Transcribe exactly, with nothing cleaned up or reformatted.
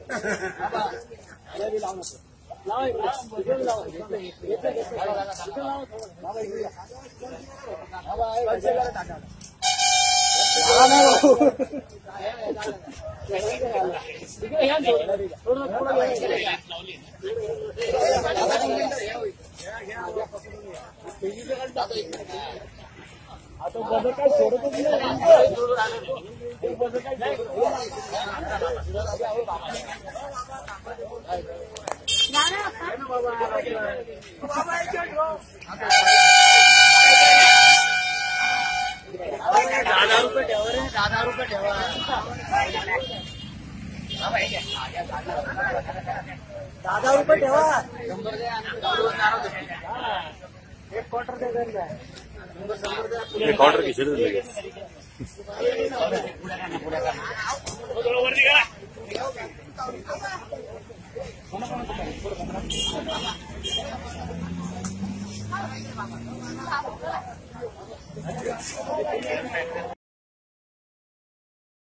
आता बदल काय सोडतच नाही बदल काय दहा रुपये ठेवा रे दहा रुपये ठेवा दहा रुपये ठेवा एक क्वार्टर दे देंगे एक क्वार्टर की शेड देंगे